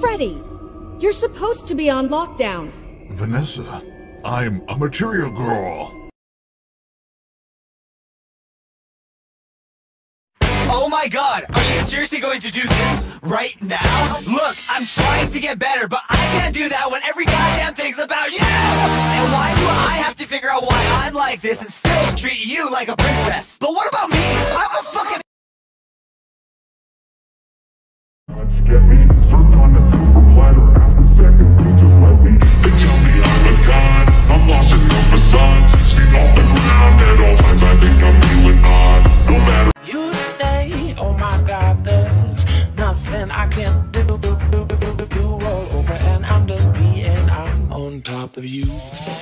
Freddy! You're supposed to be on lockdown. Vanessa, I'm a material girl. Oh my god, are you seriously going to do this right now? Look, I'm trying to get better, but I can't do that when every goddamn thing's about you! And why do I have to figure out why I'm like this and still treat you like a princess? But what about me? I'm a fucking... Get me served on a silver platter after seconds, they just let me. They tell me I'm a god, I'm lost in the facade, 6 feet off the ground at all times. I think I'm feeling odd, no matter. You stay, oh my God, there's nothing I can do. You roll over and under me, and I'm on top of you.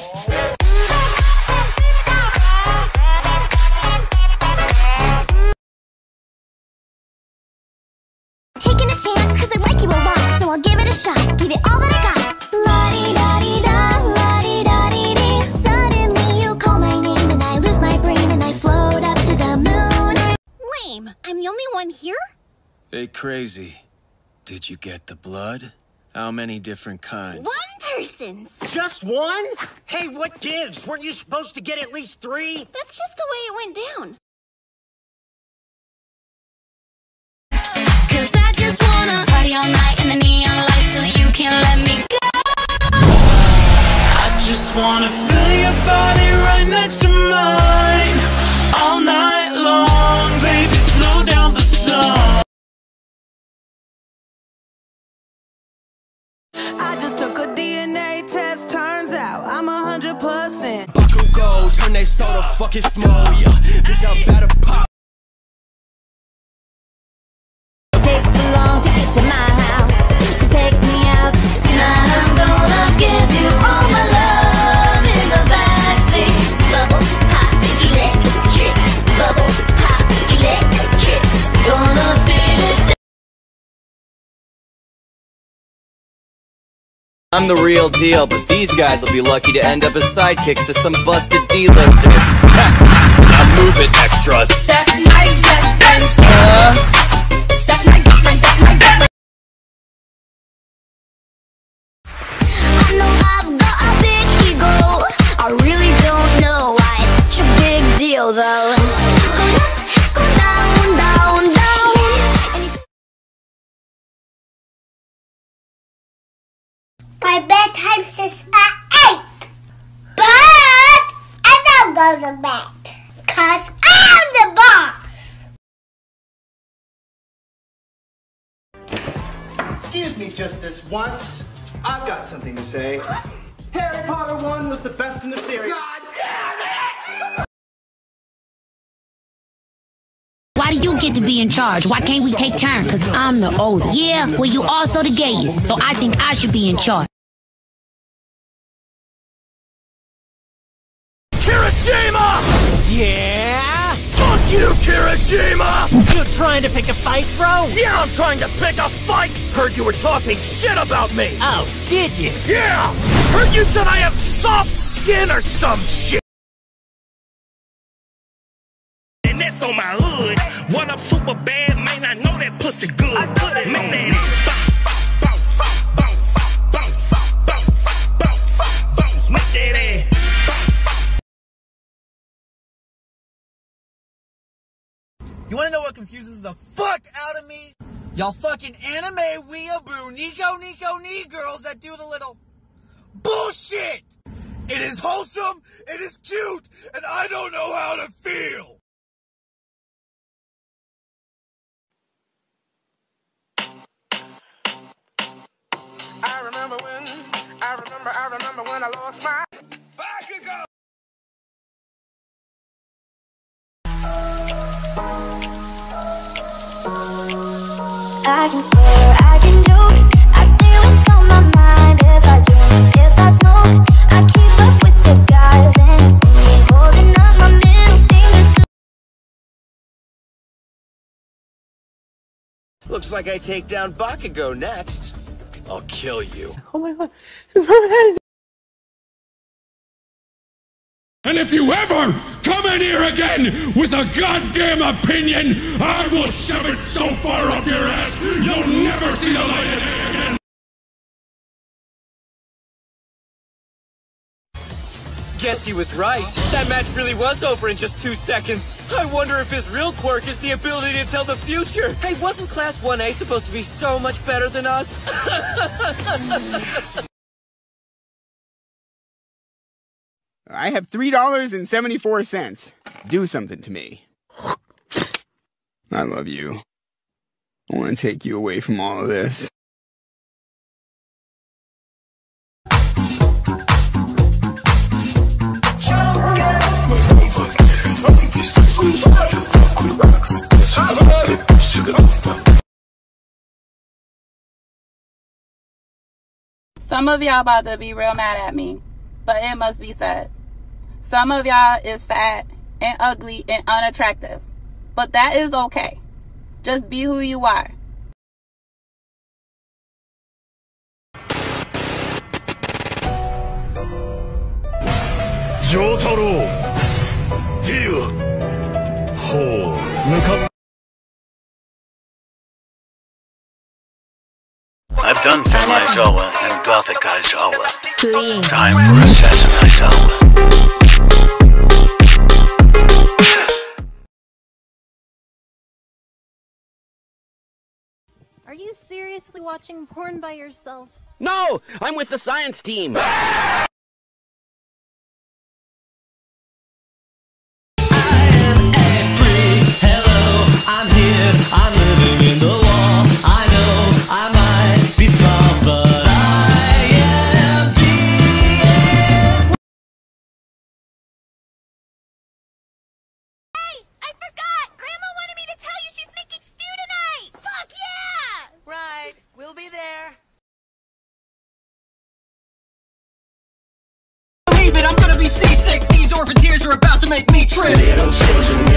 Taking a chance, cause I like you a lot, so I'll give it a shot, give it all that I got. La-di-da-di-da, la-di-da-di-dee. Suddenly you call my name and I lose my brain and I float up to the moon. Lame, I'm the only one here? Hey, crazy. Did you get the blood? How many different kinds? One person's. Just one? Hey, what gives? Weren't you supposed to get at least 3? That's just the way it went down. Cause I just wanna party all night in the neon lights till you can't let me go. I just wanna feel your body right next to mine all night long, baby, slow down the song. I just took a DNA test, turns out I'm 100%. Bakugo, turn they soda fucking small, yeah. Bitch, I'm about to pop. It takes too long to get to my house, to take me out. Tonight I'm gonna give you all my love in the backseat. Bubble hot electric, bubble hot electric. Gonna spin it. I'm the real deal, but these guys will be lucky to end up as sidekicks to some busted D-lister. I move it, extras. That's my best friend. That's my girlfriend, that's my girlfriend. I know I've got a big ego. I really don't know why it's such a big deal though. Go up, go down, down, down. My bedtime is at 8. But I don't go to bed. Cause I'm the boss. Excuse me just this once. I've got something to say. Harry Potter 1 was the best in the series. God damn it! Why do you get to be in charge? Why can't we take turns? Cause I'm the oldest. Yeah, well you also the gayest, so I think I should be in charge. Kirishima! Yeah? Fuck you, Kirishima! You trying to pick a fight, bro? Yeah, I'm trying to pick a fight! Heard you were talking shit about me! Oh, did you? Yeah! Heard you said I have soft skin or some shit! And that's on my hood. What up, super bad, man? I know that pussy good. I put it man, that bounce, bounce, bounce, bounce, bounce, bounce, bounce, make that ass. You wanna know what confuses the fuck out of me? Y'all fucking anime weeaboo Nico girls that do the little bullshit! It is wholesome, it is cute, and I don't know how to feel! I remember when I lost my Bakugo! I can swear, I can joke. I say what's on my mind. If I drink, if I smoke, I keep up with the guys and you see me holding up my middle finger to. Looks like I take down Bakugo next. I'll kill you. Oh my god, his permanent head is. And if you ever come in here again with a goddamn opinion, I will shove it so far up your ass, you'll never see the light of day again. guess he was right. That match really was over in just 2 seconds. I wonder if his real quirk is the ability to tell the future. Hey, wasn't Class 1A supposed to be so much better than us? I have $3.74. Do something to me. I love you. I want to take you away from all of this. Some of y'all about to be real mad at me, but it must be said. Some of y'all is fat and ugly and unattractive, but that is okay. Just be who you are. Jotaro! Here! Ho! I've done Femme Aizawa and Gothic Aizawa. Clean. Time for Assassin Aizawa. Are you seriously watching porn by yourself? No! I'm with the science team! I'm here, I'm living in the wall. I know I might be small, but I am the Hey, I forgot! Grandma wanted me to tell you she's making stew tonight! Fuck yeah! Right, we'll be there. Believe it, I'm gonna be seasick. These orphan tears are about to make me trip. Little children